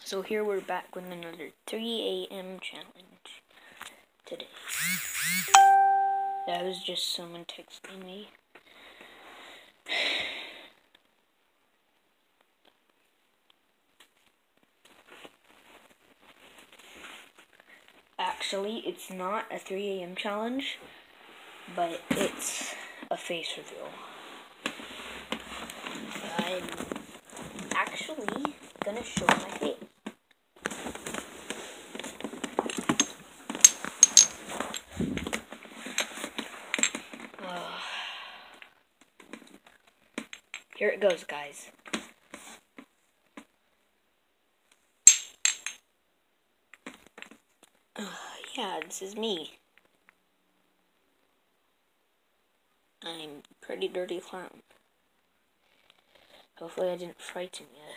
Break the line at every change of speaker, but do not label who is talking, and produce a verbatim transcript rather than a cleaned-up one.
So here we're back with another three A M challenge today. That was just someone texting me. Actually, it's not a three A M challenge, but it's a face reveal. I'm actually gonna show my face. Uh, here it goes, guys. Uh, yeah, this is me. I'm pretty dirty clown. Hopefully I didn't frighten you.